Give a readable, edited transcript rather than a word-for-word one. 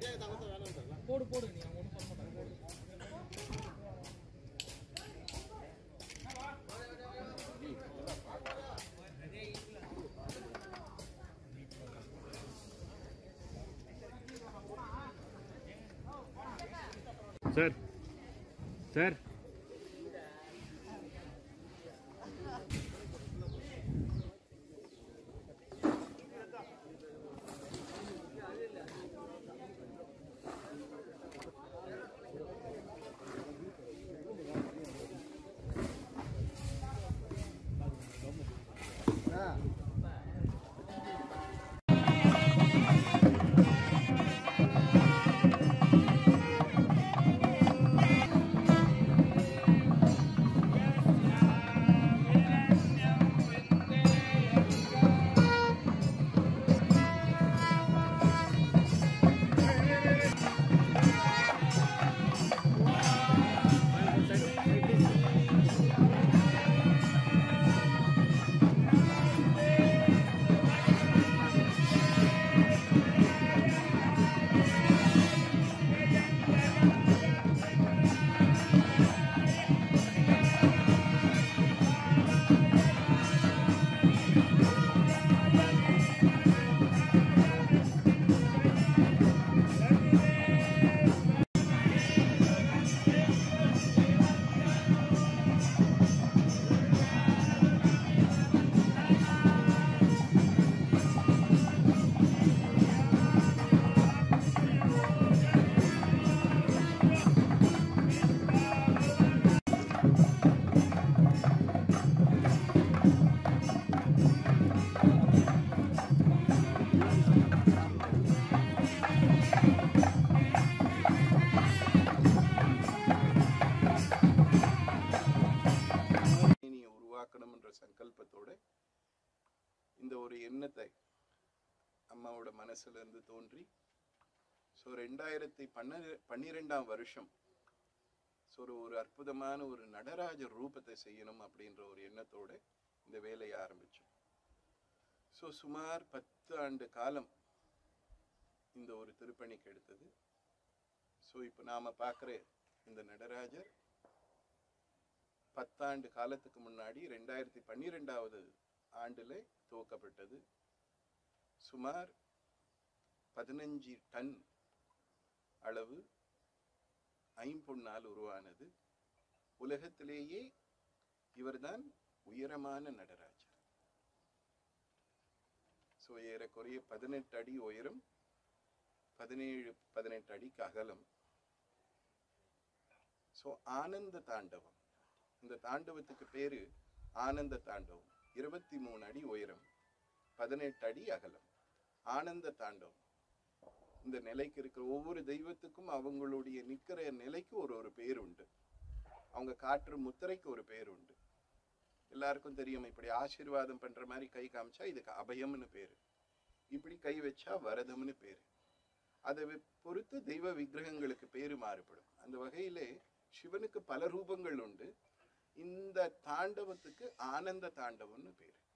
போடு போடு நீ அவங்க ஒன்றும் சொல்ல மாட்டாங்க. சார் சார் சங்கல்பத்தோட இந்த ஒரு எண்ணத்தை அம்மாவோட மனசுல இருந்து தோன்றி ஸோ 2012 வருஷம் ஸோ ஒரு அற்புதமான ஒரு நடராஜர் ரூபத்தை செய்யணும் அப்படின்ற ஒரு எண்ணத்தோட இந்த வேலையை ஆரம்பிச்சோம். ஸோ சுமார் 10 ஆண்டு காலம் இந்த ஒரு திருப்பணிக்கு எடுத்தது. ஸோ இப்போ நாம பார்க்குற இந்த நடராஜர் 10 ஆண்டு காலத்துக்கு முன்னாடி 2012 ஆண்டுல துவக்கப்பட்டது. சுமார் 15 டன் அளவு ஐம்பொன்னால் உருவானது. உலகத்திலேயே இவர்தான் உயரமான நடராஜர். ஸோ ஏறக்குறைய 18 அடி உயரம், 17-18 அடிக்கு அகலம். ஸோ ஆனந்த தாண்டவம், இந்த தாண்டவத்துக்கு பேரு ஆனந்த தாண்டவம். 23 அடி உயரம், 18 அடி அகலம், ஆனந்த தாண்டவம். இந்த நிலைக்கு இருக்கிற ஒவ்வொரு தெய்வத்துக்கும் அவங்களுடைய நிற்கிற நிலைக்கு ஒரு பேர் உண்டு. அவங்க காட்டுற முத்திரைக்கு ஒரு பேர் உண்டு. எல்லாருக்கும் தெரியும், இப்படி ஆசீர்வாதம் பண்ற மாதிரி கை காமிச்சா இதுக்கு அபயம்னு பேரு, இப்படி கை வச்சா வரதம்னு பேரு. அதை பொறுத்து தெய்வ விக்கிரகங்களுக்கு பேரு மாறுபடும். அந்த வகையிலே சிவனுக்கு பல ரூபங்கள் உண்டு. இந்த தாண்டவத்துக்கு ஆனந்த தாண்டவம்னு பேரு.